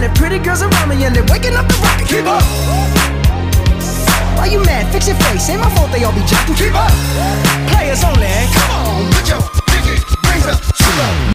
got pretty girls around me and they're waking up the rocket. Keep up. Why you mad? Fix your face. Ain't my fault they all be jocking. Keep up. Players only. Come on, put your pinky rings up to the